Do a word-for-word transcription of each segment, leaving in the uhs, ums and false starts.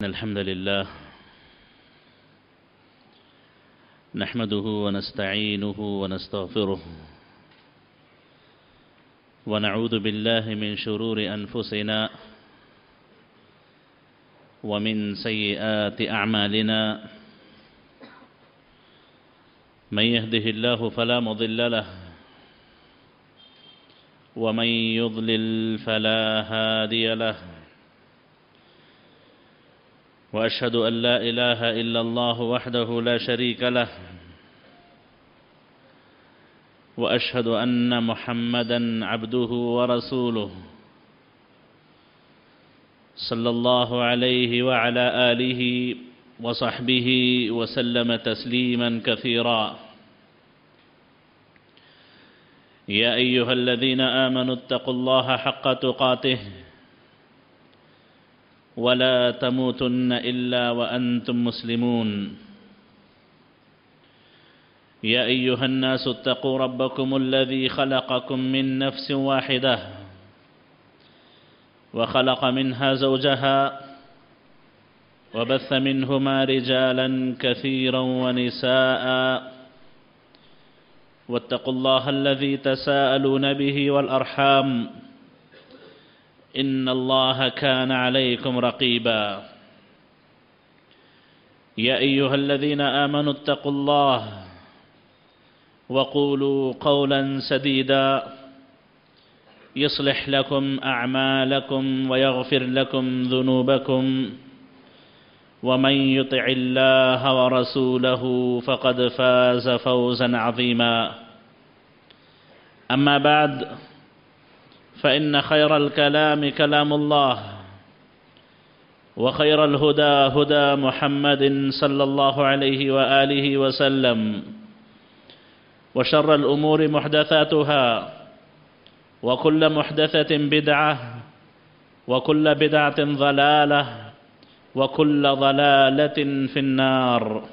الحمد لله نحمده ونستعينه ونستغفره ونعوذ بالله من شرور أنفسنا ومن سيئات أعمالنا من يهده الله فلا مضل له ومن يضلل فلا هادي له وأشهد أن لا إله إلا الله وحده لا شريك له وأشهد أن محمدًا عبده ورسوله صلى الله عليه وعلى آله وصحبه وسلم تسليمًا كثيرا. يا أيها الذين آمنوا اتقوا الله حق تقاته ولا تموتن إلا وأنتم مسلمون. يا أيها الناس اتقوا ربكم الذي خلقكم من نفس واحدة وخلق منها زوجها وبث منهما رجالا كثيرا ونساء واتقوا الله الذي تساءلون به والأرحام إن الله كان عليكم رقيبا. يا أيها الذين آمنوا اتقوا الله وقولوا قولا سديدا يصلح لكم أعمالكم ويغفر لكم ذنوبكم ومن يطع الله ورسوله فقد فاز فوزا عظيما. أما بعد فإن خير الكلام كلام الله وخير الهدى هدى محمد صلى الله عليه وآله وسلم وشر الأمور محدثاتها وكل محدثة بدعة وكل بدعة ضلالة وكل ضلالة في النار.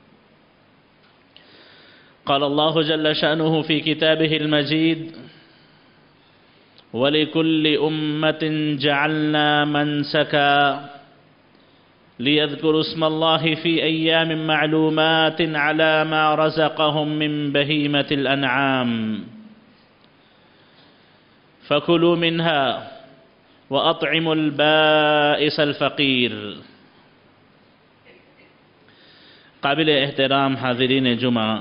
قال الله جل شأنه في كتابه المجيد: وَلِكُلِّ أُمَّةٍ جَعَلْنَا مَنْسَكًا لِيَذْكُرُوا اسْمَ اللَّهِ فِي أَيَّامٍ مَّعْلُومَاتٍ عَلَى مَا رَزَقَهُم مِّن بَهِيمَةِ الْأَنْعَامِ فَكُلُوا مِنْهَا وَأَطْعِمُوا الْبَائِسَ الْفَقِيرَ. قابل احترام حاضرین جمعہ،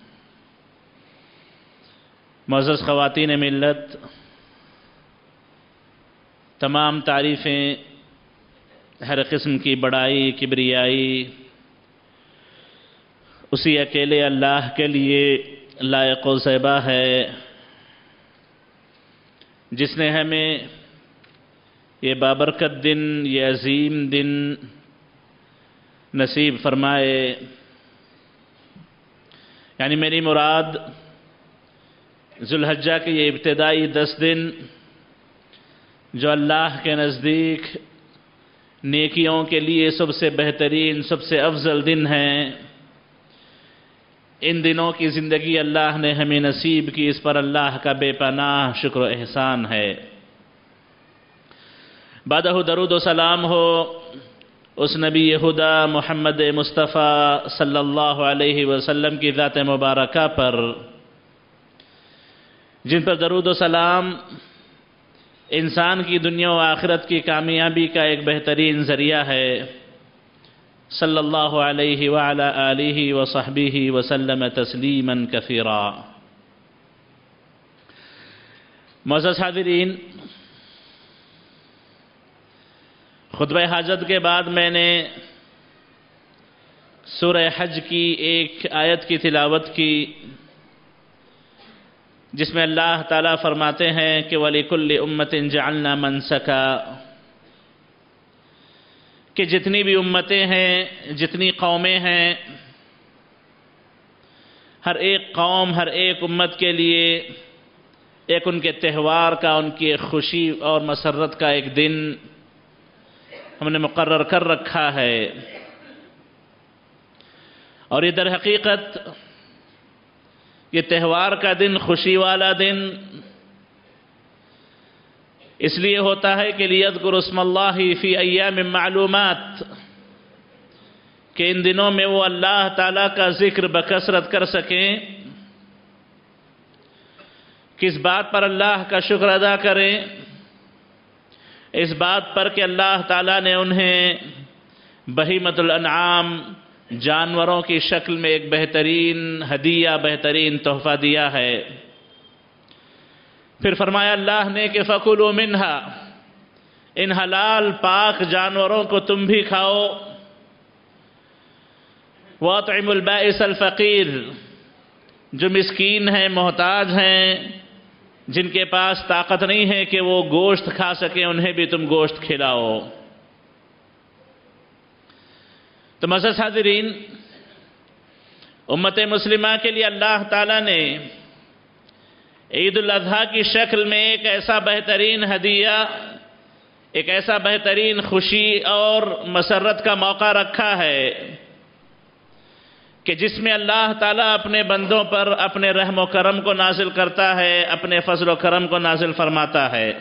معزز خواتین ملت، تمام تعریفیں، ہر قسم کی بڑائی، کبریائی اسی اکیلے اللہ کے لیے لائق و زیبا ہے، جس نے ہمیں یہ بابرکت دن، یہ عظیم دن نصیب فرمائے. یعنی میری مراد ذوالحجہ کے یہ ابتدائی دس دن جو اللہ کے نزدیک نیکیوں کے لیے سب سے بہترین، سب سے افضل دن ہیں، ان دنوں کی زندگی اللہ نے ہمیں نصیب کی، اس پر اللہ کا بے پناہ شکر و احسان ہے. بعدہ درود و سلام ہو اس نبی خدا محمد مصطفیٰ صلی اللہ علیہ وسلم کی ذات مبارکہ پر، جن پر درود و سلام انسان کی دنیا و آخرت کی کامیابی کا ایک بہترین ذریعہ ہے. صلی اللہ علیہ وعلی آلہ وصحبہ وسلم تسلیما کثیرا. معزز حاضرین، خطبہ حاجت کے بعد میں نے سورہ حج کی ایک آیت کی تلاوت کی، جس میں اللہ تعالیٰ فرماتے ہیں کہ وَلِكُلِّ أُمَّةٍ جَعَلْنَا مَنْسَكًا، کہ جتنی بھی امتیں ہیں، جتنی قومیں ہیں، ہر ایک قوم، ہر ایک امت کے لیے ایک ان کے تہوار کا، ان کی ایک خوشی اور مسرت کا ایک دن ہم نے مقرر کر رکھا ہے. اور یہ در حقیقت یہ تہوار کا دن، خوشی والا دن اس لیے ہوتا ہے کہ لیذکروا اسم اللہ فی ایام معلومات، کہ ان دنوں میں وہ اللہ تعالیٰ کا ذکر بکثرت کر سکیں، کس بات پر اللہ کا شکر ادا کریں؟ اس بات پر کہ اللہ تعالیٰ نے انہیں بہیمۃ الانعام جانوروں کی شکل میں ایک بہترین ہدیہ، بہترین تحفہ دیا ہے۔ پھر فرمایا اللہ نے کہ فَكُلُوا مِنْهَا، ان حلال پاک جانوروں کو تم بھی کھاؤ، وَأَطْعِمُوا الْبَائِسَ الْفَقِيرَ، جو مسکین ہیں، محتاج ہیں، جن کے پاس طاقت نہیں ہے کہ وہ گوشت کھا سکیں، انہیں بھی تم گوشت کھلاؤ۔ تو معزز حاضرین، امت مسلمہ کے لیے اللہ تعالیٰ نے عید الاضحیٰ کی شکل میں ایک ایسا بہترین ہدیہ، ایک ایسا بہترین خوشی اور مسرت کا موقع رکھا ہے کہ جس میں اللہ تعالیٰ اپنے بندوں پر اپنے رحم و کرم کو نازل کرتا ہے، اپنے فضل و کرم کو نازل فرماتا ہے۔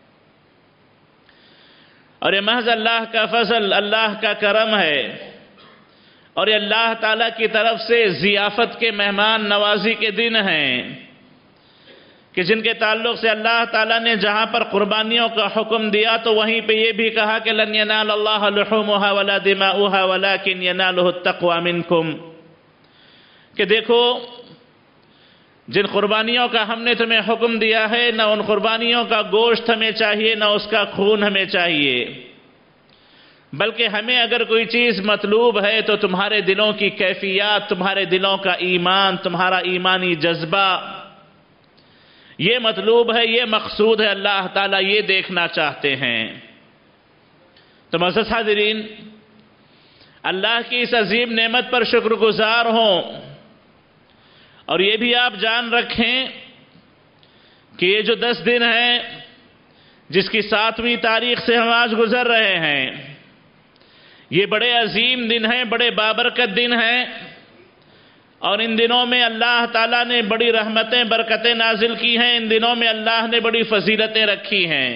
اور یہ محض اللہ کا فضل، اللہ کا کرم ہے، اور یہ اللہ تعالیٰ کی طرف سے ضیافت کے مہمان نوازی کے دن ہیں کہ جن کے تعلق سے اللہ تعالیٰ نے جہاں پر قربانیوں کا حکم دیا تو وہیں پہ یہ بھی کہا کہ لن ینال اللہ لحومها ولا دماؤها ولكن يناله التقوى منکم، کہ دیکھو جن قربانیوں کا ہم نے تمہیں حکم دیا ہے، نہ ان قربانیوں کا گوشت ہمیں چاہیے، نہ اس کا خون ہمیں چاہیے، بلکہ ہمیں اگر کوئی چیز مطلوب ہے تو تمہارے دلوں کی کیفیات، تمہارے دلوں کا ایمان، تمہارا ایمانی جذبہ، یہ مطلوب ہے، یہ مقصود ہے، اللہ تعالیٰ یہ دیکھنا چاہتے ہیں۔ تو معزز حاضرین، اللہ کی اس عظیم نعمت پر شکر گزار ہوں، اور یہ بھی آپ جان رکھیں کہ یہ جو دس دن ہیں جس کی ساتویں تاریخ سے ہم آج گزر رہے ہیں، یہ بڑے عظیم دن ہیں، بڑے بابرکت دن ہیں، اور ان دنوں میں اللہ تعالیٰ نے بڑی رحمتیں، برکتیں نازل کی ہیں، ان دنوں میں اللہ نے بڑی فضیلتیں رکھی ہیں،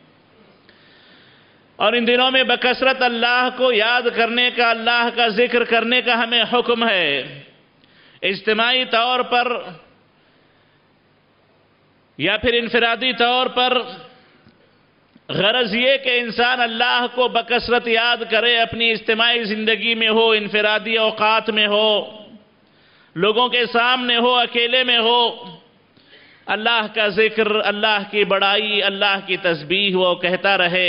اور ان دنوں میں بکثرت اللہ کو یاد کرنے کا، اللہ کا ذکر کرنے کا ہمیں حکم ہے، اجتماعی طور پر یا پھر انفرادی طور پر۔ غرض یہ کہ انسان اللہ کو بکثرت یاد کرے، اپنی اجتماعی زندگی میں ہو، انفرادی اوقات میں ہو، لوگوں کے سامنے ہو، اکیلے میں ہو، اللہ کا ذکر، اللہ کی بڑائی، اللہ کی تسبیح وہ کہتا رہے۔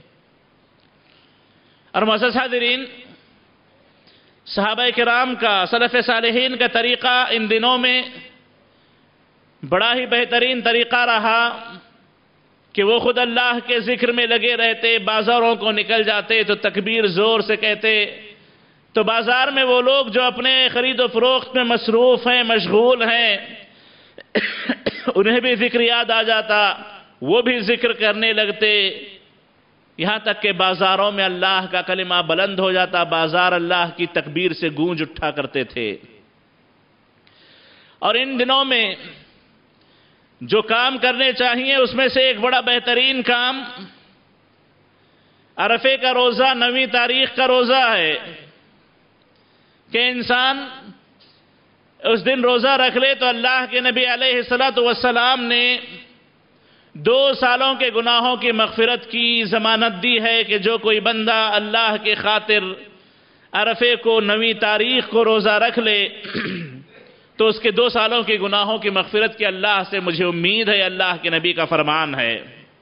اور معزز حاضرین، صحابہ کرام کا، سلف صالحین کا طریقہ ان دنوں میں بڑا ہی بہترین طریقہ رہا کہ وہ خود اللہ کے ذکر میں لگے رہتے، بازاروں کو نکل جاتے تو تکبیر زور سے کہتے، تو بازار میں وہ لوگ جو اپنے خرید و فروخت میں مصروف ہیں، مشغول ہیں، انہیں بھی ذکر یاد آ جاتا، وہ بھی ذکر کرنے لگتے، یہاں تک کہ بازاروں میں اللہ کا کلمہ بلند ہو جاتا، بازار اللہ کی تکبیر سے گونج اٹھا کرتے تھے۔ اور ان دنوں میں جو کام کرنے چاہیے اس میں سے ایک بڑا بہترین کام عرفے کا روزہ، نویں تاریخ کا روزہ ہے کہ انسان اس دن روزہ رکھ لے تو اللہ کے نبی علیہ الصلوۃ والسلام نے دو سالوں کے گناہوں کی مغفرت کی ضمانت دی ہے کہ جو کوئی بندہ اللہ کے خاطر عرفے کو، نویں تاریخ کو روزہ رکھ لے تو اس کے دو سالوں کے گناہوں کی مغفرت کی اللہ سے مجھے امید ہے، اللہ کے نبی کا فرمان ہے۔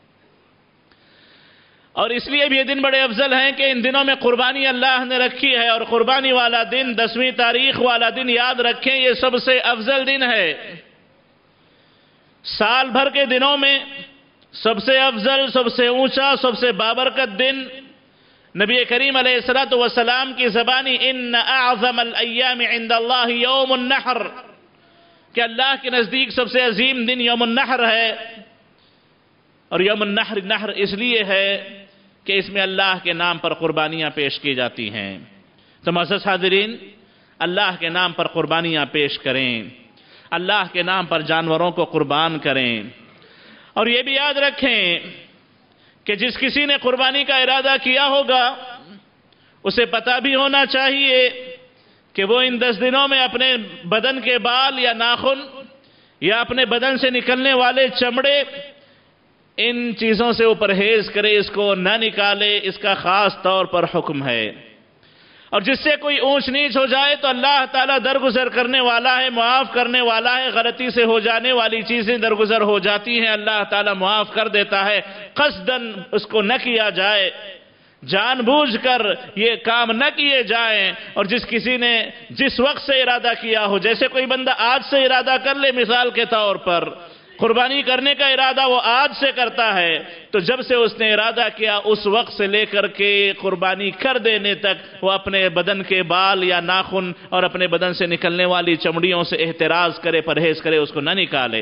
اور اس لیے بھی یہ دن بڑے افضل ہیں کہ ان دنوں میں قربانی اللہ نے رکھی ہے، اور قربانی والا دن، دسویں تاریخ والا دن یاد رکھیں، یہ سب سے افضل دن ہے۔ سال بھر کے دنوں میں سب سے افضل، سب سے اونچا، سب سے بابرکت دن نبی کریم علیہ الصلوۃ والسلام کی زبانی ان اعظم الایام عند اللہ یوم النحر، کہ اللہ کے نزدیک سب سے عظیم دن یوم النحر ہے۔ اور یوم النحر نحر اس لیے ہے کہ اس میں اللہ کے نام پر قربانیاں پیش کی جاتی ہیں۔ تو معزز حاضرین، اللہ کے نام پر قربانیاں پیش کریں، اللہ کے نام پر جانوروں کو قربان کریں، اور یہ بھی یاد رکھیں کہ جس کسی نے قربانی کا ارادہ کیا ہوگا اسے پتہ بھی ہونا چاہیے کہ وہ ان دس دنوں میں اپنے بدن کے بال یا ناخن یا اپنے بدن سے نکلنے والے چمڑے، ان چیزوں سے وہ پرہیز کرے، اس کو نہ نکالے، اس کا خاص طور پر حکم ہے۔ اور جس سے کوئی اونچ نیچ ہو جائے تو اللہ تعالیٰ درگزر کرنے والا ہے، معاف کرنے والا ہے۔ غلطی سے ہو جانے والی چیزیں درگزر ہو جاتی ہیں، اللہ تعالیٰ معاف کر دیتا ہے۔ قصداً اس کو نہ کیا جائے، جان بوجھ کر یہ کام نہ کیے جائیں۔ اور جس کسی نے جس وقت سے ارادہ کیا ہو، جیسے کوئی بندہ آج سے ارادہ کر لے، مثال کے طور پر قربانی کرنے کا ارادہ وہ آج سے کرتا ہے، تو جب سے اس نے ارادہ کیا اس وقت سے لے کر کے قربانی کر دینے تک وہ اپنے بدن کے بال یا ناخن اور اپنے بدن سے نکلنے والی چمڑیوں سے احتراز کرے، پرہیز کرے، اس کو نہ نکالے۔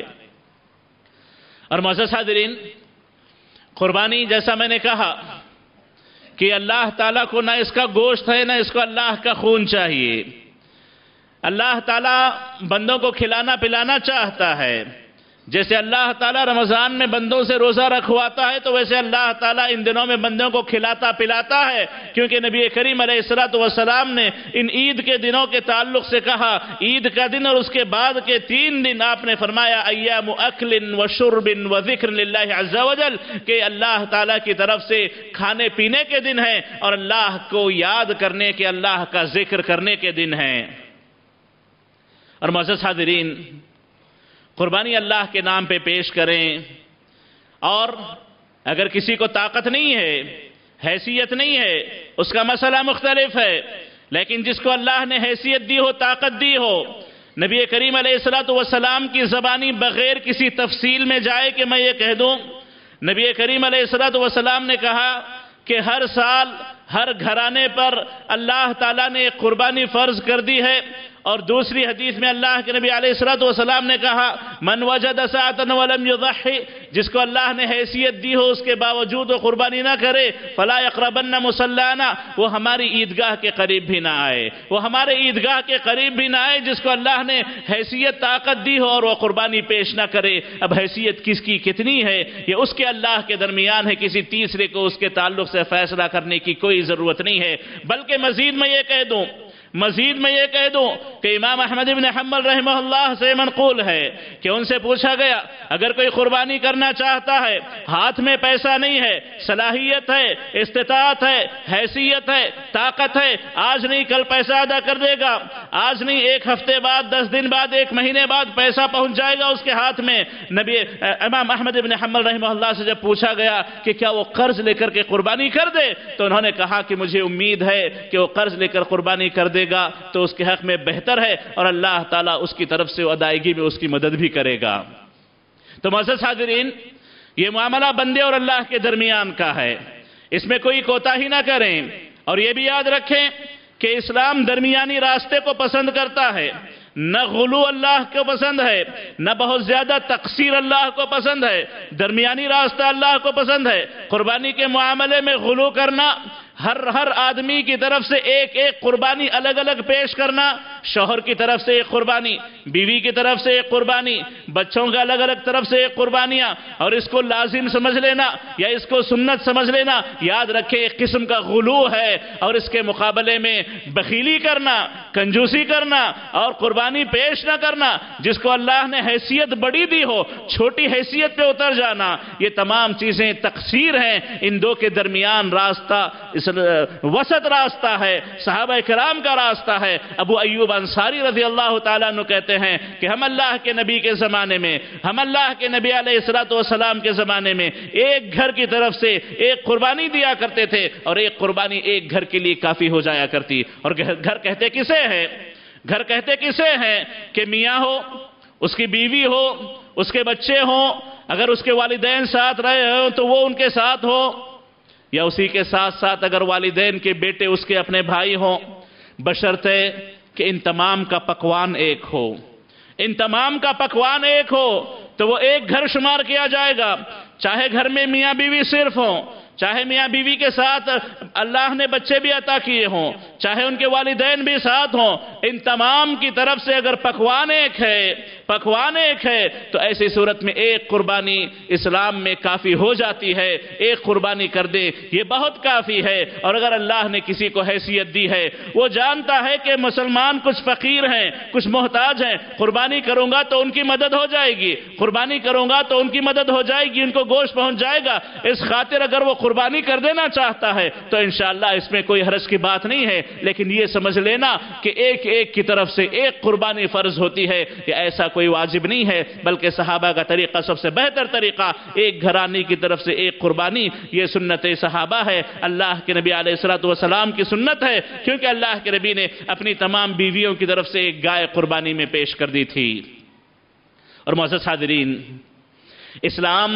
اور معزز حاضرین، قربانی جیسا میں نے کہا کہ اللہ تعالیٰ کو نہ اس کا گوشت ہے نہ اس کو اللہ کا خون چاہیے۔ اللہ تعالیٰ بندوں کو کھلانا پلانا چاہتا ہے۔ جیسے اللہ تعالیٰ رمضان میں بندوں سے روزہ رکھواتا ہے، تو ویسے اللہ تعالیٰ ان دنوں میں بندوں کو کھلاتا پلاتا ہے، کیونکہ نبی کریم علیہ الصلوۃ والسلام نے ان عید کے دنوں کے تعلق سے کہا، عید کا دن اور اس کے بعد کے تین دن آپ نے فرمایا ایام اکل و شرب و ذکر للہ عز وجل، کہ اللہ تعالیٰ کی طرف سے کھانے پینے کے دن ہیں اور اللہ کو یاد کرنے کے، اللہ کا ذکر کرنے کے دن ہیں۔ اور معزز حاضرین، قربانی اللہ کے نام پہ پیش کریں، اور اگر کسی کو طاقت نہیں ہے، حیثیت نہیں ہے، اس کا مسئلہ مختلف ہے، لیکن جس کو اللہ نے حیثیت دی ہو، طاقت دی ہو، نبی کریم علیہ الصلوۃ والسلام کی زبانی بغیر کسی تفصیل میں جائے کہ میں یہ کہہ دوں، نبی کریم علیہ الصلوۃ والسلام نے کہا کہ ہر سال ہر گھرانے پر اللہ تعالیٰ نے ایک قربانی فرض کر دی ہے۔ اور دوسری حدیث میں اللہ کے نبی علیہ الصلوۃ والسلام نے کہا من وجد ساعة ولم يضحي، جس کو اللہ نے حیثیت دی ہو اس کے باوجود وہ قربانی نہ کرے، فلا يقربن مصلانا، وہ ہماری عیدگاہ کے قریب بھی نہ آئے، وہ ہمارے عیدگاہ کے قریب بھی نہ آئے۔ جس کو اللہ نے حیثیت طاقت دی ہو اور وہ قربانی پیش نہ کرے، اب حیثیت کس کی کتنی ہے یہ اس کے اللہ کے درمیان ہے، کسی تیسرے کو اس کے تعلق سے فیصلہ کرنے کی کوئی ضرورت نہیں ہے۔ بلکہ مزید میں یہ کہہ دوں مزید میں یہ کہہ دوں کہ امام احمد بن حنبل رحمہ اللہ سے منقول ہے کہ ان سے پوچھا گیا اگر کوئی قربانی کرنا چاہتا ہے، ہاتھ میں پیسہ نہیں ہے، صلاحیت ہے، استطاعت ہے، حیثیت ہے، طاقت ہے، آج نہیں کل پیسہ ادا کر دے گا، آج نہیں ایک ہفتے بعد، دس دن بعد، ایک مہینے بعد پیسہ پہنچ جائے گا اس کے ہاتھ میں۔ نبی امام احمد بن حنبل رحمہ اللہ سے جب پوچھا گیا کہ کیا وہ قرض لے کر کے قربانی کر دے، تو انہوں نے کہا کہ مجھے امید ہے کہ وہ قرض لے کر قربانی کر دے گا تو اس کے حق میں بہتر ہے، اور اللہ تعالیٰ اس کی طرف سے ادائیگی میں اس کی مدد بھی کرے گا۔ تو معزز حاضرین، یہ معاملہ بندے اور اللہ کے درمیان کا ہے، اس میں کوئی کوتاہی نہ کریں، اور یہ بھی یاد رکھیں کہ اسلام درمیانی راستے کو پسند کرتا ہے، نہ غلو اللہ کو پسند ہے، نہ بہت زیادہ تقصیر اللہ کو پسند ہے، درمیانی راستہ اللہ کو پسند ہے۔ قربانی کے معاملے میں غلو کرنا، ہر ہر آدمی کی طرف سے ایک ایک قربانی الگ الگ پیش کرنا، شوہر کی طرف سے ایک قربانی، بیوی کی طرف سے ایک قربانی، بچوں کا الگ الگ طرف سے ایک قربانیاں، اور اس کو لازم سمجھ لینا یا اس کو سنت سمجھ لینا، یاد رکھے ایک قسم کا غلو ہے۔ اور اس کے مقابلے میں بخیلی کرنا، کنجوسی کرنا اور قربانی پیش نہ کرنا، جس کو اللہ نے حیثیت بڑی دی ہو چھوٹی حیثیت پہ اتر جانا، یہ تمام چیزیں تقصیر ہیں۔ ان دو کے درمیان راستہ وسط راستہ ہے، صحابہ کرام کا راستہ ہے۔ ابو ایوب انصاری رضی اللہ تعالیٰ عنہ کہتے ہیں کہ ہم اللہ کے نبی کے زمانے میں ہم اللہ کے نبی علیہ الصلوۃ والسلام کے زمانے میں ایک گھر کی طرف سے ایک قربانی دیا کرتے تھے، اور ایک قربانی ایک گھر کے لیے کافی ہو جایا کرتی۔ اور گھر کہتے کسے ہیں؟ گھر کہتے کسے ہیں؟ کہ میاں ہو، اس کی بیوی ہو، اس کے بچے ہوں، اگر اس کے والدین ساتھ رہے ہوں تو وہ ان کے ساتھ ہو، یا اسی کے ساتھ ساتھ اگر والدین کے بیٹے اس کے اپنے بھائی ہوں، بشرطے کہ ان تمام کا پکوان ایک ہو، ان تمام کا پکوان ایک ہو تو وہ ایک گھر شمار کیا جائے گا۔ چاہے گھر میں میاں بیوی صرف ہوں، چاہے میاں بیوی کے ساتھ اللہ نے بچے بھی عطا کیے ہوں، چاہے ان کے والدین بھی ساتھ ہوں، ان تمام کی طرف سے اگر پکوان ایک ہے پکوان ایک ہے تو ایسی صورت میں ایک قربانی اسلام میں کافی ہو جاتی ہے۔ ایک قربانی کر دے یہ بہت کافی ہے۔ اور اگر اللہ نے کسی کو حیثیت دی ہے، وہ جانتا ہے کہ مسلمان کچھ فقیر ہیں، کچھ محتاج ہیں، قربانی کروں گا تو ان کی مدد ہو جائے گی، قربانی کروں گا تو ان کی مدد ہو جائے گی، ان کو گوشت پہنچ جائے گا، اس خاطر اگر وہ قربانی کر دینا چاہتا ہے تو انشاءاللہ اس میں کوئی حرج کی بات نہیں ہے۔ لیکن یہ سمجھ لینا کہ ایک ایک کی طرف سے ایک قربانی فرض ہوتی ہے، یہ ایسا کوئی واجب نہیں ہے، بلکہ صحابہ کا طریقہ سب سے بہتر طریقہ ایک گھرانے کی طرف سے ایک قربانی، یہ سنت صحابہ ہے، اللہ کے نبی علیہ الصلوۃ والسلام کی سنت ہے، کیونکہ اللہ کے نبی نے اپنی تمام بیویوں کی طرف سے ایک گائے قربانی میں پیش کر دی تھی۔ اور معزز حاضرین، اسلام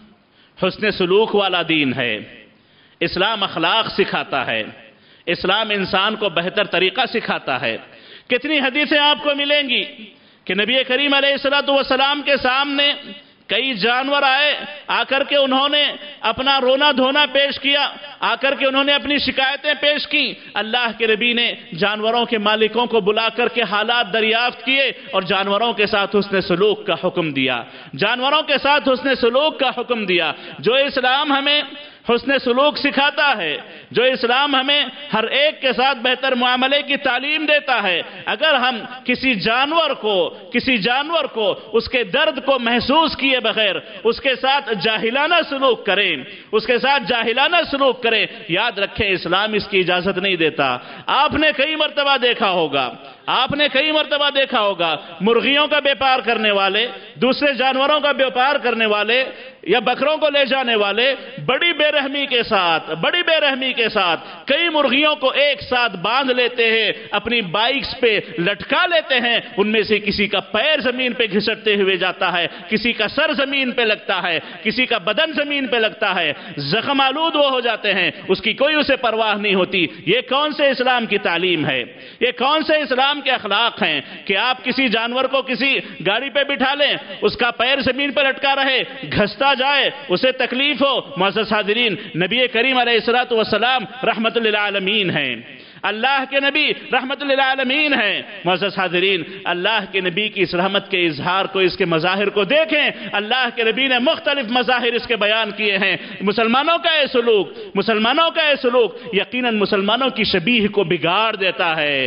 حسن سلوک والا دین ہے، اسلام اخلاق سکھاتا ہے، اسلام انسان کو بہتر طریقہ سکھاتا ہے۔ کتنی حدیثیں آپ کو ملیں گی کہ نبی کریم علیہ الصلوۃ والسلام کے سامنے کئی جانور آئے، آ کر کے انہوں نے اپنا رونا دھونا پیش کیا، آ کر کے انہوں نے اپنی شکایتیں پیش کی۔ اللہ کے نبی نے جانوروں کے مالکوں کو بلا کر کے حالات دریافت کیے اور جانوروں کے ساتھ حسن سلوک کا حکم دیا، جانوروں کے ساتھ حسن سلوک کا حکم دیا۔ جو اسلام ہمیں حسن سلوک سکھاتا ہے، جو اسلام ہمیں ہر ایک کے ساتھ بہتر معاملے کی تعلیم دیتا ہے، اگر ہم کسی جانور کو کسی جانور کو اس کے درد کو محسوس کیے بغیر اس کے ساتھ جاہلانہ سلوک کریں اس کے ساتھ جاہلانہ سلوک کریں یاد رکھیں اسلام اس کی اجازت نہیں دیتا۔ آپ نے کئی مرتبہ دیکھا ہوگا آپ نے کئی مرتبہ دیکھا ہوگا مرغیوں کا بیپار کرنے والے، دوسرے جانوروں کا بیپار کرنے والے یا بکروں کو لے جانے والے بڑی بے رحمی کے ساتھ بڑی بے رحمی کے ساتھ کئی مرغیوں کو ایک ساتھ باندھ لیتے ہیں، اپنی بائکس پہ لٹکا لیتے ہیں، ان میں سے کسی کا پیر زمین پہ گھسٹتے ہوئے جاتا ہے، کسی کا سر زمین پہ لگتا ہے، کسی کا بدن زمین پہ لگتا ہے، زخم آلود وہ ہو جاتے ہیں، اس کی کوئی اسے پرواہ نہیں ہوتی۔ یہ کون سے اسلام کی تعلیم ہے؟ یہ کون سے اسلام کے اخلاق ہیں کہ آپ کسی جانور کو کسی گاڑی پہ بٹھا لیں، اس کا پیر زمین پہ لٹکا رہے، گھستا جائے، اسے تکلیف ہو؟ معزز حاضرین، نبی کریم علیہ الصلوۃ والسلام رحمت للعالمین ہیں، اللہ کے نبی رحمت للعالمین ہیں۔ معزز حاضرین، اللہ کے نبی کی اس رحمت کے اظہار کو، اس کے مظاہر کو دیکھیں، اللہ کے نبی نے مختلف مظاہر اس کے بیان کیے ہیں۔ مسلمانوں کا یہ سلوک مسلمانوں کا یہ سلوک یقیناً مسلمانوں کی شبیہ کو بگاڑ دیتا ہے،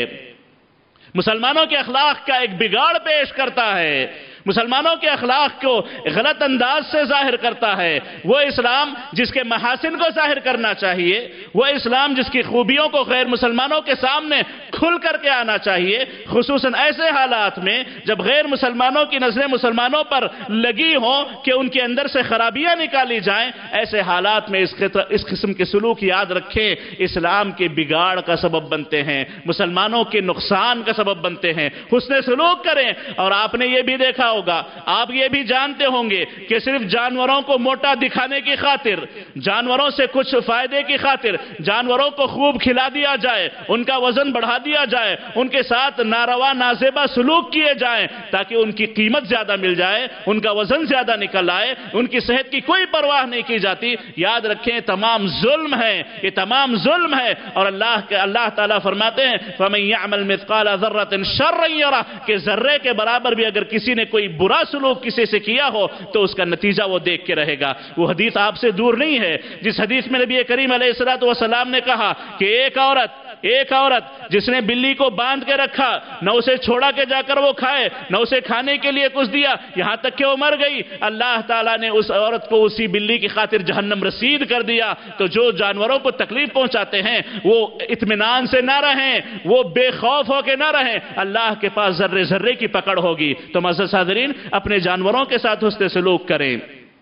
مسلمانوں کے اخلاق کا ایک بگاڑ پیش کرتا ہے، مسلمانوں کے اخلاق کو غلط انداز سے ظاہر کرتا ہے۔ وہ اسلام جس کے محاسن کو ظاہر کرنا چاہیے، وہ اسلام جس کی خوبیوں کو غیر مسلمانوں کے سامنے کھل کر کے آنا چاہیے، خصوصاً ایسے حالات میں جب غیر مسلمانوں کی نظریں مسلمانوں پر لگی ہوں کہ ان کے اندر سے خرابیاں نکالی جائیں، ایسے حالات میں اس قسم کے سلوک یاد رکھیں اسلام کے بگاڑ کا سبب بنتے ہیں، مسلمانوں کے نقصان کا سبب بنتے ہیں۔ حسن سلوک کریں۔ اور آپ نے یہ بھی دیکھا ہوگا، آپ یہ بھی جانتے ہوں گے کہ صرف جانوروں کو موٹا دکھانے کی خاطر، جانوروں سے کچھ فائدے کی خاطر جانوروں کو خوب کھلا دیا جائے، ان کا وزن بڑھا دیا جائے، ان کے ساتھ ناروا نازیبا سلوک کیے جائیں تاکہ ان کی قیمت زیادہ مل جائے، ان کا وزن زیادہ نکل آئے، ان کی صحت کی کوئی پرواہ نہیں کی جاتی۔ یاد رکھیں تمام ظلم ہے، یہ تمام ظلم ہے۔ اور اللہ کے اللہ تعالیٰ فرماتے ہیں فَمَن يَعْمَلْ مِثْقَالَ ذَرَّةٍ شَرًّا يَرَهُ، کہ ذرے کے برابر بھی اگر کسی نے کوئی برا سلوک کسی سے کیا ہو تو اس کا نتیجہ وہ دیکھ کے رہے گا۔ وہ حدیث آپ سے دور نہیں ہے جس حدیث میں نبی کریم علیہ الصلوۃ والسلام نے کہا کہ ایک عورت ایک عورت جس نے بلی کو باندھ کے رکھا، نہ اسے چھوڑا کے جا کر وہ کھائے، نہ اسے کھانے کے لیے کچھ دیا، یہاں تک کہ وہ مر گئی، اللہ تعالیٰ نے اس عورت کو اسی بلی کی خاطر جہنم رسید کر دیا۔ تو جو جانوروں کو تکلیف پہنچاتے ہیں وہ اطمینان سے نہ رہیں، وہ بے خوف ہو کے نہ رہیں، اللہ کے پاس ذرے ذرے کی پکڑ ہوگی۔ تو معزز حاضرین، اپنے جانوروں کے ساتھ حسن سلوک کریں۔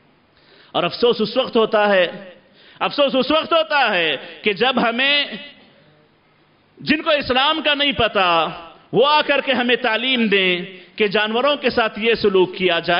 اور افسوس اس وقت ہوتا ہے افسوس اس وقت ہوتا ہے کہ جب ہمیں جن کو اسلام کا نہیں پتا وہ آ کر کے ہمیں تعلیم دیں کہ جانوروں کے ساتھ یہ سلوک کیا جائے،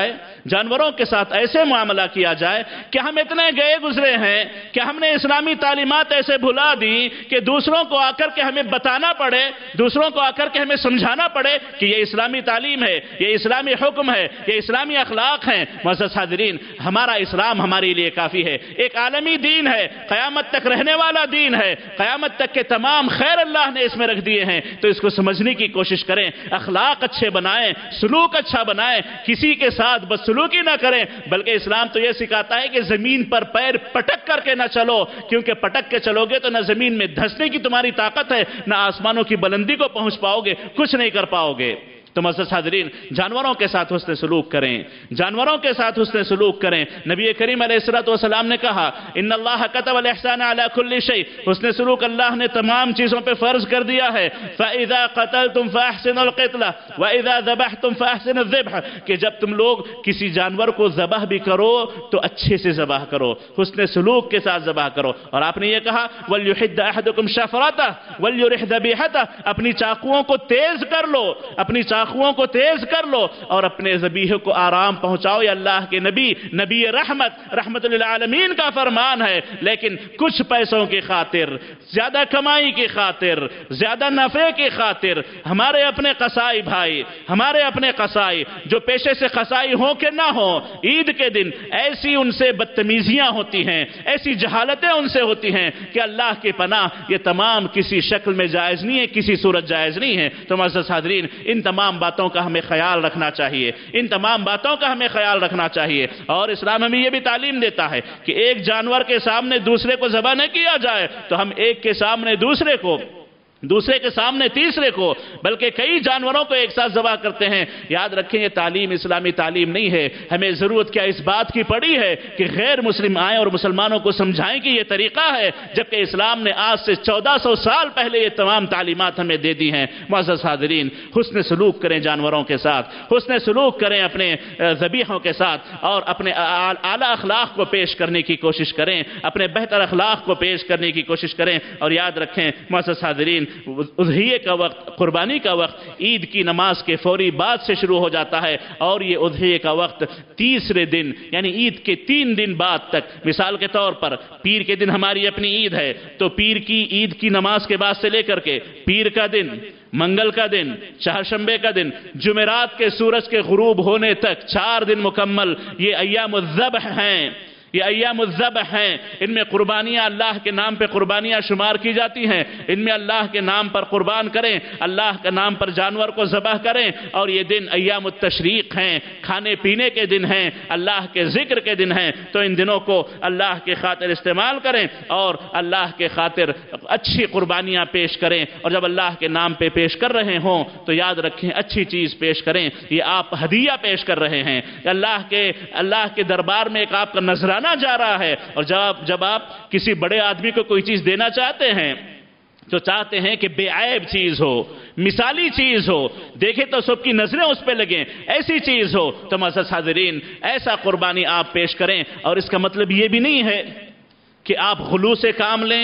جانوروں کے ساتھ ایسے معاملہ کیا جائے کہ ہم اتنے گئے گزرے ہیں کہ ہم نے اسلامی تعلیمات ایسے بھلا دی کہ دوسروں کو آ کر کے ہمیں بتانا پڑے، دوسروں کو آ کر کے ہمیں سمجھانا پڑے کہ یہ اسلامی تعلیم ہے، یہ اسلامی حکم ہے، یہ اسلامی اخلاق ہیں۔ معزز حاضرین، ہمارا اسلام ہمارے لیے کافی ہے، ایک عالمی دین ہے، قیامت تک رہنے والا دین ہے، قیامت تک کے تمام خیر اللہ نے اس میں رکھ دیے ہیں، تو اس کو سمجھنے کی کوشش کریں، اخلاق اچھے بنائیں، سلوک اچھا بنائیں، کسی کے ساتھ بدسلوکی نہ کریں، بلکہ اسلام تو یہ سکھاتا ہے کہ زمین پر پیر پٹک کر کے نہ چلو، کیونکہ پٹک کے چلو گے تو نہ زمین میں دھسنے کی تمہاری طاقت ہے، نہ آسمانوں کی بلندی کو پہنچ پاؤ گے، کچھ نہیں کر پاؤ گے۔ تو معزز حاضرین، جانوروں کے ساتھ حسن سلوک کریں، جانوروں کے ساتھ حسن سلوک کریں۔ نبی کریم علیہ الصلوۃ والسلام نے کہا ان اللہ کتب الاحسان علی کل شیء، حسن سلوک اللہ نے تمام چیزوں پہ فرض کر دیا ہے۔ فاذا قتلتم فاحسنوا القتل واذا ذبحتم فاحسنوا الذبح، کہ جب تم لوگ کسی جانور کو ذبح بھی کرو تو اچھے سے ذبح کرو، حسن سلوک کے ساتھ ذبح کرو۔ اور آپ نے یہ کہا ولیحد احدکم شفرتہ ولیرح ذبیحتہ، اپنی چاقوؤں کو تیز کر لو، اپنی چاقوؤں کو تیز کر لو اور اپنے ذبیحے کو آرام پہنچاؤ۔ یہ اللہ کے نبی نبی رحمت رحمت للعالمین کا فرمان ہے۔ لیکن کچھ پیسوں کی خاطر، زیادہ کمائی کی خاطر، زیادہ نفع کی خاطر ہمارے اپنے قصائی بھائی، ہمارے اپنے قصائی جو پیشے سے قصائی ہوں کہ نہ ہوں، عید کے دن ایسی ان سے بدتمیزیاں ہوتی ہیں، ایسی جہالتیں ان سے ہوتی ہیں کہ اللہ کی پناہ یہ تمام کسی شکل میں جائز نہیں ہے، کسی صورت جائز نہیں ہے۔ تو معزز حاضرین، ان تمام باتوں کا ہمیں خیال رکھنا چاہیے، ان تمام باتوں کا ہمیں خیال رکھنا چاہیے۔ اور اسلام ہمیں یہ بھی تعلیم دیتا ہے کہ ایک جانور کے سامنے دوسرے کو ذبح نہ کیا جائے، تو ہم ایک کے سامنے دوسرے کو، دوسرے کے سامنے تیسرے کو، بلکہ کئی جانوروں کو ایک ساتھ ذبح کرتے ہیں۔ یاد رکھیں یہ تعلیم اسلامی تعلیم نہیں ہے۔ ہمیں ضرورت کیا اس بات کی پڑی ہے کہ غیر مسلم آئیں اور مسلمانوں کو سمجھائیں کہ یہ طریقہ ہے، جبکہ اسلام نے آج سے چودہ سو سال پہلے یہ تمام تعلیمات ہمیں دے دی ہیں۔ معزز حاضرین، حسن سلوک کریں جانوروں کے ساتھ، حسن سلوک کریں اپنے ذبیحوں کے ساتھ، اور اپنے اعلیٰ اخلاق کو پیش کرنے کی کوشش کریں، اپنے بہتر اخلاق کو پیش کرنے کی کوشش کریں۔ اور یاد رکھیں معزز حاضرین، اضحیے کا وقت، قربانی کا وقت عید کی نماز کے فوری بعد سے شروع ہو جاتا ہے، اور یہ اضحیے کا وقت تیسرے دن یعنی عید کے تین دن بعد تک۔ مثال کے طور پر پیر کے دن ہماری اپنی عید ہے، تو پیر کی عید کی نماز کے بعد سے لے کر کے پیر کا دن، منگل کا دن، چہارشنبے کا دن، جمعرات کے سورج کے غروب ہونے تک چار دن مکمل یہ ایام الذبح ہیں، یہ ایام الذبح ہیں۔ ان میں قربانیاں اللہ کے نام پہ قربانیاں شمار کی جاتی ہیں، ان میں اللہ کے نام پر قربان کریں، اللہ کے نام پر جانور کو ذبح کریں۔ اور یہ دن ایام التشریق ہیں، کھانے پینے کے دن ہیں، اللہ کے ذکر کے دن ہیں، تو ان دنوں کو اللہ کے خاطر استعمال کریں اور اللہ کے خاطر اچھی قربانیاں پیش کریں۔ اور جب اللہ کے نام پہ پیش کر رہے ہوں تو یاد رکھیں اچھی چیز پیش کریں، یہ آپ ہدیہ پیش کر رہے ہیں، اللہ کے اللہ کے دربار میں ایک آپ کا نذرانہ جا رہا ہے۔ اور جب جب آپ کسی بڑے آدمی کو کوئی چیز دینا چاہتے ہیں تو چاہتے ہیں کہ بے عیب چیز ہو، مثالی چیز ہو، دیکھے تو سب کی نظریں اس پہ لگیں، ایسی چیز ہو۔ تو معزز حاضرین، ایسا قربانی آپ پیش کریں۔ اور اس کا مطلب یہ بھی نہیں ہے کہ آپ غلو سے کام لیں،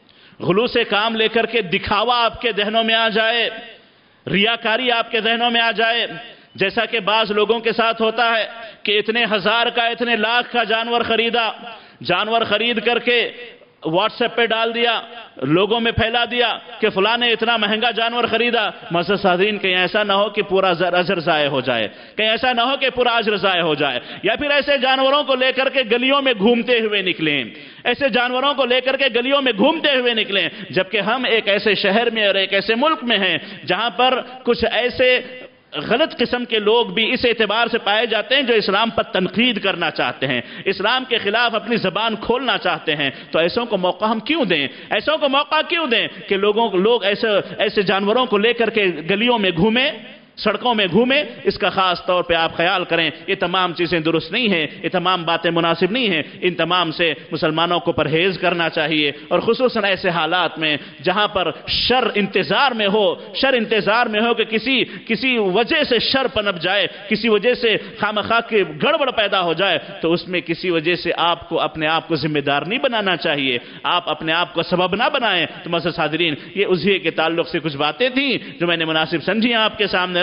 غلو سے کام لے کر کے دکھاوا آپ کے ذہنوں میں آ جائے، ریاکاری آپ کے ذہنوں میں آ جائے، جیسا کہ بعض لوگوں کے ساتھ ہوتا ہے کہ اتنے ہزار کا، اتنے لاکھ کا جانور خریدا، جانور خرید کر کے واٹس ایپ پہ ڈال دیا، لوگوں میں پھیلا دیا کہ فلاں نے اتنا مہنگا جانور خریدا۔ معزز حاضرین، کہیں ایسا نہ ہو کہ پورا اجر ضائع ہو جائے، کہیں ایسا نہ ہو کہ پورا اجر ضائع ہو جائے، یا پھر ایسے جانوروں کو لے کر کے گلیوں میں گھومتے ہوئے نکلیں، ایسے جانوروں کو لے کر کے گلیوں میں گھومتے ہوئے نکلیں، جبکہ ہم ایک ایسے شہر میں اور ایک ایسے ملک میں ہیں جہاں پر کچھ ایسے غلط قسم کے لوگ بھی اس اعتبار سے پائے جاتے ہیں جو اسلام پر تنقید کرنا چاہتے ہیں، اسلام کے خلاف اپنی زبان کھولنا چاہتے ہیں۔ تو ایسوں کو موقع ہم کیوں دیں؟ ایسوں کو موقع کیوں دیں کہ لوگوں لوگ ایسے ایسے جانوروں کو لے کر کے گلیوں میں گھومیں، سڑکوں میں گھومیں؟ اس کا خاص طور پہ آپ خیال کریں۔ یہ تمام چیزیں درست نہیں ہیں، یہ تمام باتیں مناسب نہیں ہیں، ان تمام سے مسلمانوں کو پرہیز کرنا چاہیے۔ اور خصوصاً ایسے حالات میں جہاں پر شر انتظار میں ہو، شر انتظار میں ہو کہ کسی کسی وجہ سے شر پنپ جائے، کسی وجہ سے خامخواہ کی گڑبڑ پیدا ہو جائے، تو اس میں کسی وجہ سے آپ کو اپنے آپ کو ذمہ دار نہیں بنانا چاہیے، آپ اپنے آپ کو سبب نہ بنائیں۔ تو معزز حاضرین، یہ اضحیے کے تعلق سے کچھ باتیں تھیں جو میں نے مناسب سمجھی آپ کے سامنے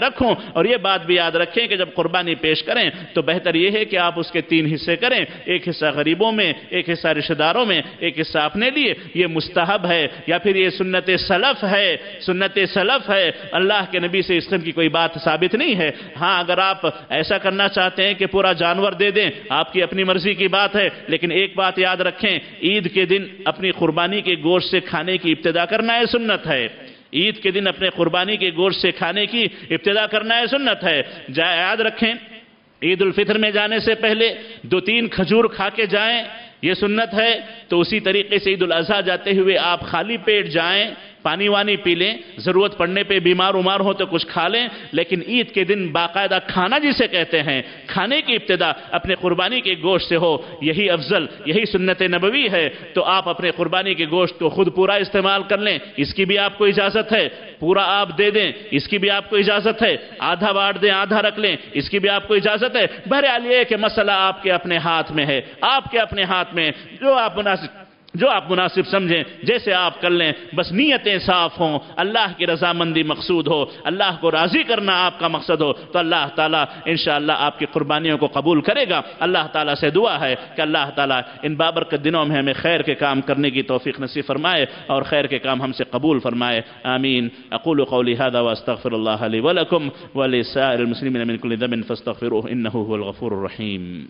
مبارک ہوں۔ اور یہ بات بھی یاد رکھیں کہ جب قربانی پیش کریں تو بہتر یہ ہے کہ آپ اس کے تین حصے کریں، ایک حصہ غریبوں میں، ایک حصہ رشتہ داروں میں، ایک حصہ اپنے لیے۔ یہ مستحب ہے یا پھر یہ سنت سلف ہے، سنت سلف ہے، اللہ کے نبی سے اس قسم کی کوئی بات ثابت نہیں ہے۔ ہاں اگر آپ ایسا کرنا چاہتے ہیں کہ پورا جانور دے دیں، آپ کی اپنی مرضی کی بات ہے، لیکن ایک بات یاد رکھیں، عید کے دن اپنی قربانی کے گوشت سے کھانے کی ابتدا کرنا ہے سنت ہے۔ عید کے دن اپنے قربانی کے گوشت سے کھانے کی ابتدا کرنا ہے سنت ہے۔ یاد رکھیں عید الفطر میں جانے سے پہلے دو تین کھجور کھا کے جائیں، یہ سنت ہے۔ تو اسی طریقے سے عید الاضحیٰ جاتے ہوئے آپ خالی پیٹ جائیں، پانی وانی پی لیں، ضرورت پڑنے پہ بیمار عمار ہو تو کچھ کھا لیں، لیکن عید کے دن باقاعدہ کھانا جسے کہتے ہیں، کھانے کی ابتدا اپنے قربانی کے گوشت سے ہو، یہی افضل، یہی سنت نبوی ہے۔ تو آپ اپنے قربانی کے گوشت کو خود پورا استعمال کر لیں، اس کی بھی آپ کو اجازت ہے، پورا آپ دے دیں، اس کی بھی آپ کو اجازت ہے، آدھا بانٹ دیں، آدھا رکھ لیں، اس کی بھی آپ کو اجازت ہے۔ بہرحال یہ کہ مسئلہ آپ کے اپنے ہاتھ میں ہے، آپ کے اپنے ہاتھ میں، جو آپ مناسب جو آپ مناسب سمجھیں، جیسے آپ کر لیں، بس نیتیں صاف ہوں، اللہ کی رضامندی مقصود ہو، اللہ کو راضی کرنا آپ کا مقصد ہو، تو اللہ تعالیٰ انشاءاللہ آپ کی قربانیوں کو قبول کرے گا۔ اللہ تعالیٰ سے دعا ہے کہ اللہ تعالیٰ ان بابرکت دنوں میں ہمیں خیر کے کام کرنے کی توفیق نصیب فرمائے اور خیر کے کام ہم سے قبول فرمائے، آمین۔ اقول قولی هذا واستغفر الله لي ولكم ولسائر المسلمين من كل ذنب فاستغفروه انه هو الغفور الرحيم۔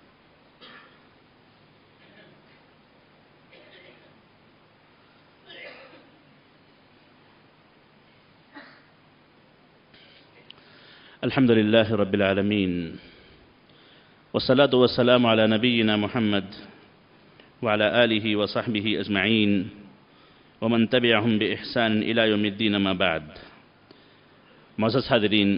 الحمد لله رب العالمين والصلاة والسلام على نبينا محمد وعلى آله وصحبه أجمعين ومن تبعهم بإحسان إلى يوم الدين ما بعد۔ معزز حاضرین،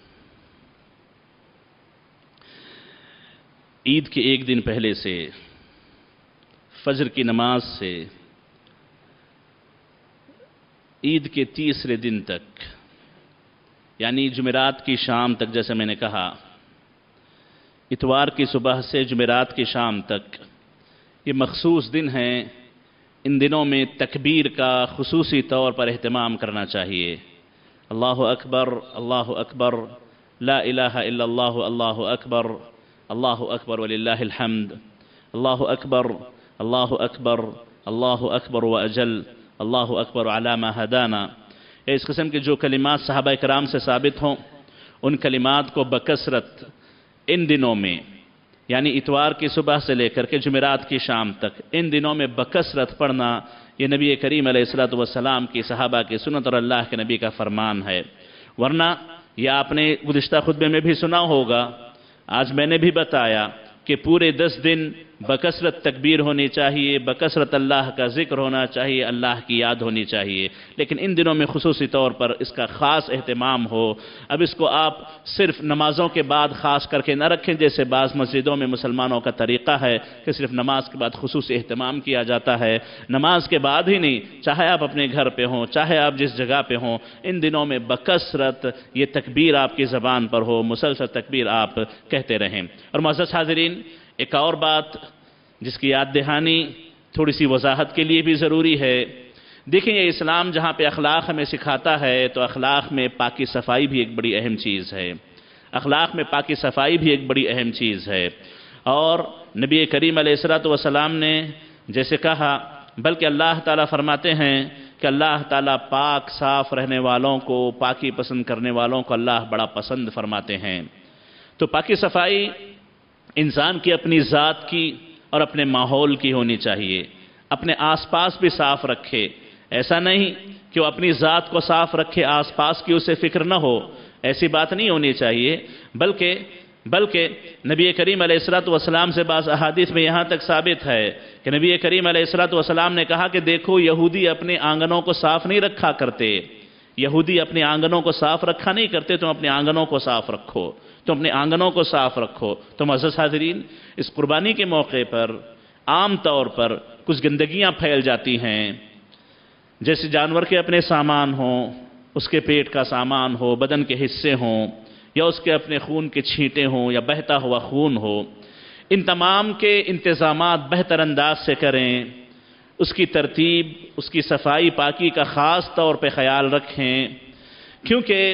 عید کے ایک دن پہلے سے فجر کی نماز سے عید کے تیسرے دن تک، یعنی جمعرات کی شام تک، جیسے میں نے کہا اتوار کی صبح سے جمعرات کی شام تک یہ مخصوص دن ہیں۔ ان دنوں میں تکبیر کا خصوصی طور پر اہتمام کرنا چاہیے۔ اللہ اکبر، اللہ اکبر، لا الہ الا اللہ، اللہ اکبر، اللہ اکبر وللہ الحمد، اللہ اکبر، اللہ اکبر، اللہ اکبر واجل، اللہ اکبر علی ما ہدانا۔ اس قسم کے جو کلمات صحابہ کرام سے ثابت ہوں، ان کلمات کو بکثرت ان دنوں میں، یعنی اتوار کی صبح سے لے کر کے جمعرات کی شام تک، ان دنوں میں بکثرت پڑھنا، یہ نبی کریم علیہ الصلوۃ والسلام کی صحابہ کی سنت اور اللہ کے نبی کا فرمان ہے۔ ورنہ یہ آپ نے گزشتہ خطبے میں بھی سنا ہوگا، آج میں نے بھی بتایا کہ پورے دس دن بکثرت تکبیر ہونی چاہیے، بکثرت اللہ کا ذکر ہونا چاہیے، اللہ کی یاد ہونی چاہیے، لیکن ان دنوں میں خصوصی طور پر اس کا خاص اہتمام ہو۔ اب اس کو آپ صرف نمازوں کے بعد خاص کر کے نہ رکھیں، جیسے بعض مسجدوں میں مسلمانوں کا طریقہ ہے کہ صرف نماز کے بعد خصوصی اہتمام کیا جاتا ہے۔ نماز کے بعد ہی نہیں، چاہے آپ اپنے گھر پہ ہوں، چاہے آپ جس جگہ پہ ہوں، ان دنوں میں بکثرت یہ تکبیر آپ کی زبان پر ہو، مسلسل تکبیر آپ کہتے رہیں۔ اور معزز حاضرین، ایک اور بات جس کی یاد دہانی تھوڑی سی وضاحت کے لیے بھی ضروری ہے۔ دیکھیں، یہ اسلام جہاں پہ اخلاق ہمیں سکھاتا ہے تو اخلاق میں پاکی صفائی بھی ایک بڑی اہم چیز ہے، اخلاق میں پاکی صفائی بھی ایک بڑی اہم چیز ہے۔ اور نبی کریم علیہ الصلوۃ والسلام نے جیسے کہا، بلکہ اللہ تعالیٰ فرماتے ہیں کہ اللہ تعالیٰ پاک صاف رہنے والوں کو، پاکی پسند کرنے والوں کو اللہ بڑا پسند فرماتے ہیں۔ تو پاکی صفائی انسان کی اپنی ذات کی اور اپنے ماحول کی ہونی چاہیے، اپنے آس پاس بھی صاف رکھے۔ ایسا نہیں کہ وہ اپنی ذات کو صاف رکھے، آس پاس کی اسے فکر نہ ہو، ایسی بات نہیں ہونی چاہیے۔ بلکہ بلکہ نبی کریم علیہ الصلوۃ والسلام سے بعض احادیث میں یہاں تک ثابت ہے کہ نبی کریم علیہ الصلوۃ والسلام نے کہا کہ دیکھو، یہودی اپنے آنگنوں کو صاف نہیں رکھا کرتے، یہودی اپنے آنگنوں کو صاف رکھا نہیں کرتے، تم اپنے آنگنوں کو صاف رکھو، تم اپنے آنگنوں کو صاف رکھو۔ تو معزز حاضرین، اس قربانی کے موقع پر عام طور پر کچھ گندگیاں پھیل جاتی ہیں، جیسے جانور کے اپنے سامان ہوں، اس کے پیٹ کا سامان ہو، بدن کے حصے ہوں، یا اس کے اپنے خون کے چھینٹے ہوں، یا بہتا ہوا خون ہو۔ ان تمام کے انتظامات بہتر انداز سے کریں، اس کی ترتیب، اس کی صفائی پاکی کا خاص طور پہ خیال رکھیں، کیونکہ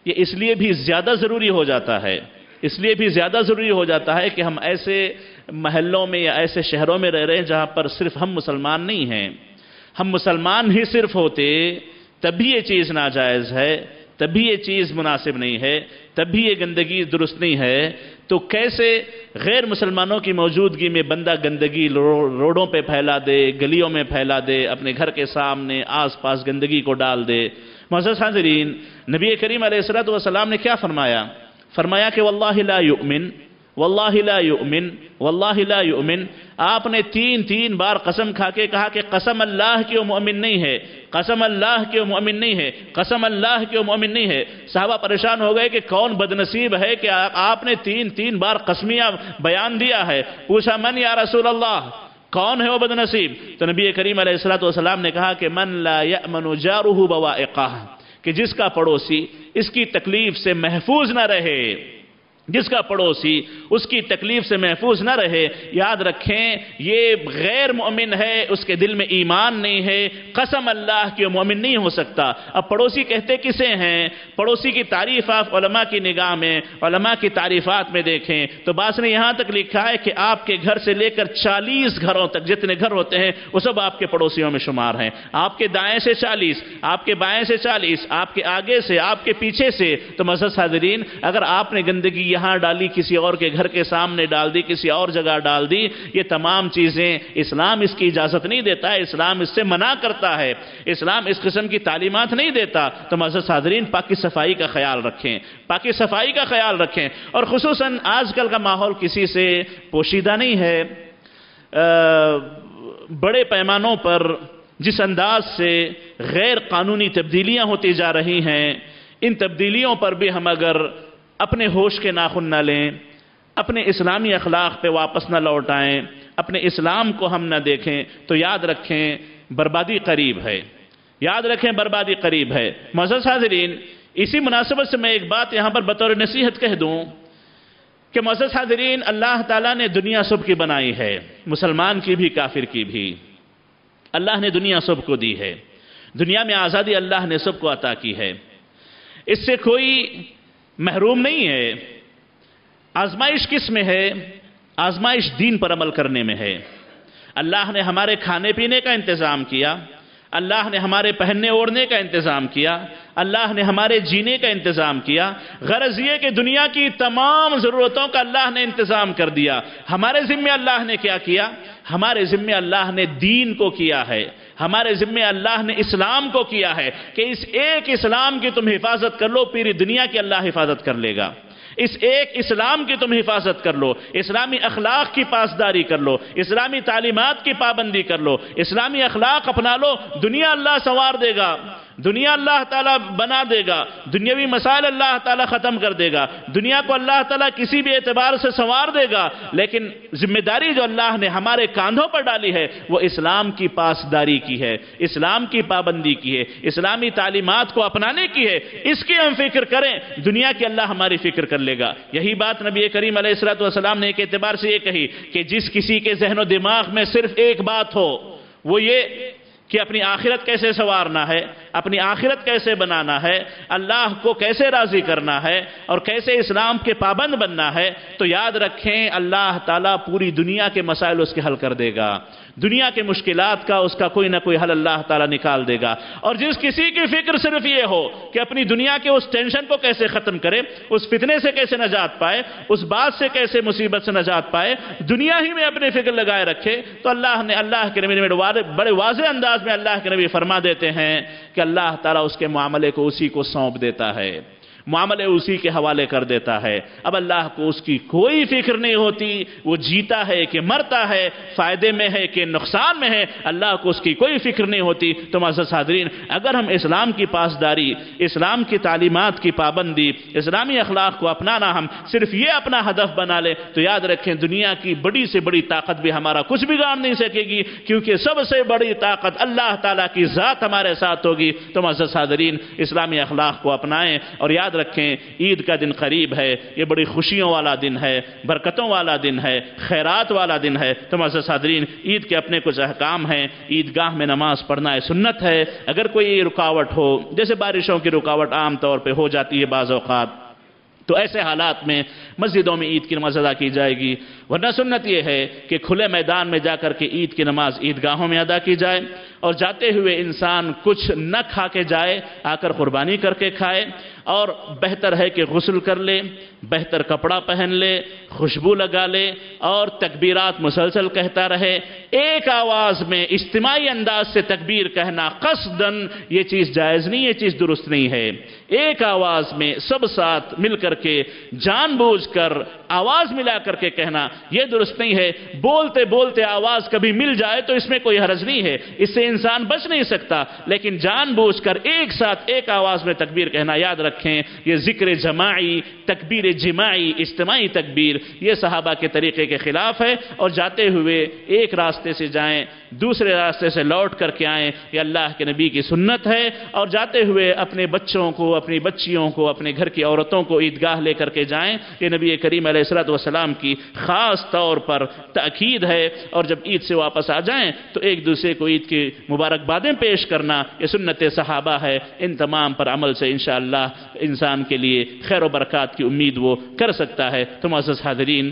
یہ اس لیے بھی زیادہ ضروری ہو جاتا ہے اس لیے بھی زیادہ ضروری ہو جاتا ہے کہ ہم ایسے محلوں میں یا ایسے شہروں میں رہ رہے ہیں جہاں پر صرف ہم مسلمان نہیں ہیں. ہم مسلمان ہی صرف ہوتے تب بھی یہ چیز ناجائز ہے، تب بھی یہ چیز مناسب نہیں ہے، تب بھی یہ گندگی درست نہیں ہے. تو کیسے غیر مسلمانوں کی موجودگی میں بندہ گندگی روڈوں پہ پھیلا دے، گلیوں میں پھیلا دے، اپنے گھر کے سامنے آس پاس گندگی کو ڈال دے. معزز حاضرین، نبی کریم علیہ الصلوۃ والسلام نے کیا فرمایا؟ فرمایا کہ واللہ لا یؤمن واللہ لا یؤمن واللہ لا یؤمن. آپ نے تین تین بار قسم کھا کے کہا کہ قسم اللہ کی وہ مؤمن نہیں ہے، قسم اللہ کی وہ مؤمن نہیں ہے، قسم اللہ کی وہ مؤمن نہیں ہے. صحابہ پریشان ہو گئے کہ کون بدنصیب ہے کہ آپ نے تین تین بار قسمیہ بیان دیا ہے. پوچھا من یا رسول اللہ، کون ہے وہ بدنصیب؟ تو نبی کریم علیہ الصلوۃ والسلام نے کہا کہ من لا یأمن جارہ بوائقہ، کہ جس کا پڑوسی اس کی تکلیف سے محفوظ نہ رہے، جس کا پڑوسی اس کی تکلیف سے محفوظ نہ رہے. یاد رکھیں یہ غیر مومن ہے، اس کے دل میں ایمان نہیں ہے، قسم اللہ کی وہ مومن نہیں ہو سکتا. اب پڑوسی کہتے کسے ہیں؟ پڑوسی کی تعریف آپ علماء کی نگاہ میں، علماء کی تعریفات میں دیکھیں تو بعض نے یہاں تک لکھا ہے کہ آپ کے گھر سے لے کر چالیس گھروں تک جتنے گھر ہوتے ہیں وہ سب آپ کے پڑوسیوں میں شمار ہیں. آپ کے دائیں سے چالیس، آپ کے بائیں سے چالیس، آپ کے آگے سے، آپ کے پیچھے سے. تو معزز حاضرین، اگر آپ نے گندگی یہاں ڈالی، کسی اور کے گھر کے سامنے ڈال دی، کسی اور جگہ ڈال دی، یہ تمام چیزیں اسلام اس کی اجازت نہیں دیتا ہے، اسلام اس سے منع کرتا ہے، اسلام اس قسم کی تعلیمات نہیں دیتا. تو معزز حاضرین، پاکی صفائی کا خیال رکھیں، پاکی صفائی کا خیال رکھیں. اور خصوصاً آج کل کا ماحول کسی سے پوشیدہ نہیں ہے. بڑے پیمانوں پر جس انداز سے غیر قانونی تبدیلیاں ہوتی جا رہی ہیں، ان تبدیلیوں پر بھی ہم اگر اپنے ہوش کے ناخن نہ لیں، اپنے اسلامی اخلاق پہ واپس نہ لوٹائیں، اپنے اسلام کو ہم نہ دیکھیں تو یاد رکھیں بربادی قریب ہے، یاد رکھیں بربادی قریب ہے. معزز حاضرین، اسی مناسبت سے میں ایک بات یہاں پر بطور نصیحت کہہ دوں کہ معزز حاضرین، اللہ تعالیٰ نے دنیا سب کی بنائی ہے، مسلمان کی بھی کافر کی بھی. اللہ نے دنیا سب کو دی ہے، دنیا میں آزادی اللہ نے سب کو عطا کی ہے، اس سے کوئی محروم نہیں ہے. آزمائش کس میں ہے؟ آزمائش دین پر عمل کرنے میں ہے. اللہ نے ہمارے کھانے پینے کا انتظام کیا، اللہ نے ہمارے پہننے اوڑھنے کا انتظام کیا، اللہ نے ہمارے جینے کا انتظام کیا. غرض یہ کہ دنیا کی تمام ضرورتوں کا اللہ نے انتظام کر دیا. ہمارے ذمہ اللہ نے کیا کیا؟ ہمارے ذمہ اللہ نے دین کو کیا ہے، ہمارے ذمہ اللہ نے اسلام کو کیا ہے کہ اس ایک اسلام کی تم حفاظت کر لو، پوری دنیا کی اللہ حفاظت کر لے گا. اس ایک اسلام کی تم حفاظت کر لو، اسلامی اخلاق کی پاسداری کر لو، اسلامی تعلیمات کی پابندی کر لو، اسلامی اخلاق اپنا لو، دنیا اللہ سنوار دے گا، دنیا اللہ تعالیٰ بنا دے گا، دنیاوی مسائل اللہ تعالیٰ ختم کر دے گا، دنیا کو اللہ تعالیٰ کسی بھی اعتبار سے سنوار دے گا. لیکن ذمہ داری جو اللہ نے ہمارے کاندھوں پر ڈالی ہے وہ اسلام کی پاسداری کی ہے، اسلام کی پابندی کی ہے، اسلامی تعلیمات کو اپنانے کی ہے. اس کی ہم فکر کریں، دنیا کی اللہ ہماری فکر کر لے گا. یہی بات نبی کریم علیہ الصلوۃ والسلام نے ایک اعتبار سے یہ کہی کہ جس کسی کے ذہن و دماغ میں صرف ایک بات ہو، وہ یہ کہ اپنی آخرت کیسے سنوارنا ہے، اپنی آخرت کیسے بنانا ہے، اللہ کو کیسے راضی کرنا ہے اور کیسے اسلام کے پابند بننا ہے، تو یاد رکھیں اللہ تعالیٰ پوری دنیا کے مسائل اس کے حل کر دے گا. دنیا کے مشکلات کا اس کا کوئی نہ کوئی حل اللہ تعالیٰ نکال دے گا. اور جس کسی کی فکر صرف یہ ہو کہ اپنی دنیا کے اس ٹینشن کو کیسے ختم کرے، اس فتنے سے کیسے نجات پائے، اس بات سے کیسے مصیبت سے نجات پائے، دنیا ہی میں اپنی فکر لگائے رکھے، تو اللہ نے اللہ کے نبی نے بڑے واضح انداز میں اللہ کے نبی فرما دیتے ہیں کہ اللہ تعالیٰ اس کے معاملے کو اسی کو سونپ دیتا ہے، معاملے اسی کے حوالے کر دیتا ہے. اب اللہ کو اس کی کوئی فکر نہیں ہوتی، وہ جیتا ہے کہ مرتا ہے، فائدے میں ہے کہ نقصان میں ہے، اللہ کو اس کی کوئی فکر نہیں ہوتی. تو معزز حاضرین، اگر ہم اسلام کی پاسداری، اسلام کی تعلیمات کی پابندی، اسلامی اخلاق کو اپنانا ہم صرف یہ اپنا ہدف بنا لیں تو یاد رکھیں دنیا کی بڑی سے بڑی طاقت بھی ہمارا کچھ بگاڑ نہیں سکے گی، کیونکہ سب سے بڑی طاقت اللہ تعالیٰ کی ذات ہمارے ساتھ ہوگی. تو معزز حاضرین، اسلامی اخلاق کو اپنائیں اور یاد یاد رکھیں عید کا دن قریب ہے، یہ بڑی خوشیوں والا دن ہے، برکتوں والا دن ہے، خیرات والا دن ہے۔ تو معزز حاضرین، عید کے اپنے کچھ احکام ہیں۔ عیدگاہ میں نماز پڑھنا ہے سنت ہے۔ اگر کوئی رکاوٹ ہو، جیسے بارشوں کی رکاوٹ عام طور پہ ہو جاتی ہے بعض اوقات، تو ایسے حالات میں مسجدوں میں عید کی نماز ادا کی جائے گی، ورنہ سنت یہ ہے کہ کھلے میدان میں جا کر کے عید کی نماز عیدگاہوں میں ادا کی جائے، اور جاتے ہوئے انسان کچھ نہ کھا کے جائے، آ کر قربانی کر کے کھائے، اور بہتر ہے کہ غسل کر لے، بہتر کپڑا پہن لے، خوشبو لگا لے، اور تکبیرات مسلسل کہتا رہے۔ ایک آواز میں اجتماعی انداز سے تکبیر کہنا قصداً یہ چیز جائز نہیں، یہ چیز درست نہیں ہے۔ ایک آواز میں سب ساتھ مل کر کے جان بوجھ کر آواز ملا کر کے کہنا یہ درست نہیں ہے۔ بولتے بولتے آواز کبھی مل جائے تو اس میں کوئی حرج نہیں ہے، اس سے انسان بچ نہیں سکتا، لیکن جان بوجھ کر ایک ساتھ ایک آواز میں تکبیر کہنا، یاد رکھیں یہ ذکر جماعی، تکبیر جماعی، اجتماعی تکبیر، یہ صحابہ کے طریقے کے خلاف ہے، اور جاتے ہوئے ایک راستے سے جائیں دوسرے راستے سے لوٹ کر کے آئیں، یہ اللہ کے نبی کی سنت ہے۔ اور جاتے ہوئے اپنے بچوں کو، اپنی بچیوں کو، اپنے گھر کی عورتوں کو عیدگاہ لے کر کے جائیں، یہ نبی کریم علیہ الصلوۃ والسلام کی خاص طور پر تاکید ہے۔ اور جب عید سے واپس آ جائیں تو ایک دوسرے کو عید کی مبارکبادیں پیش کرنا، یہ سنت صحابہ ہے۔ ان تمام پر عمل سے انشاءاللہ انسان کے لیے خیر و برکات کی امید وہ کر سکتا ہے۔ تو معزز حاضرین،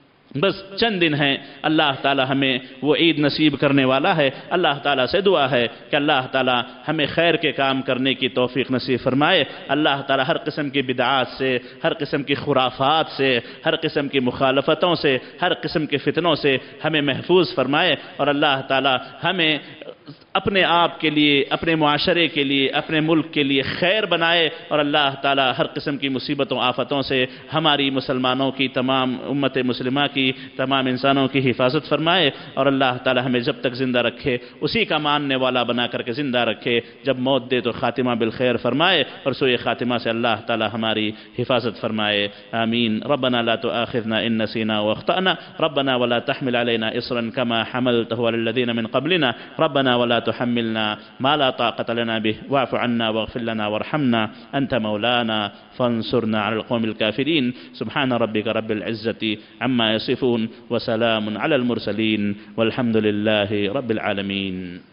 بس چند دن ہیں، اللہ تعالی ہمیں وہ عید نصیب کرنے والا ہے۔ اللہ تعالیٰ سے دعا ہے کہ اللہ تعالیٰ ہمیں خیر کے کام کرنے کی توفیق نصیب فرمائے۔ اللہ تعالیٰ ہر قسم کی بدعات سے، ہر قسم کی خرافات سے، ہر قسم کی مخالفتوں سے، ہر قسم کے فتنوں سے ہمیں محفوظ فرمائے، اور اللہ تعالیٰ ہمیں اپنے آپ کے لیے، اپنے معاشرے کے لیے، اپنے ملک کے لیے خیر بنائے، اور اللہ تعالیٰ ہر قسم کی مصیبتوں آفتوں سے ہماری مسلمانوں کی، تمام امت مسلمہ کی، تمام انسانوں کی حفاظت فرمائے، اور اللہ تعالیٰ ہمیں جب تک زندہ رکھے اسی کا ماننے والا بنا کر کے زندہ رکھے، جب موت دے تو خاتمہ بالخیر فرمائے، اور سوئے خاتمہ سے اللہ تعالیٰ ہماری حفاظت فرمائے۔ آمین۔ ربنا لا تؤاخذنا ان نسینا واخطأنا ربنا ولا تحمل علينا اصرا كما حملته على الذين من قبلنا ربنا ولا تحملنا ما لا طاقة لنا به واعف عنا واغفر لنا وارحمنا أنت مولانا فانصرنا على القوم الكافرين سبحان ربك رب العزة عما يصفون وسلام على المرسلين والحمد لله رب العالمين.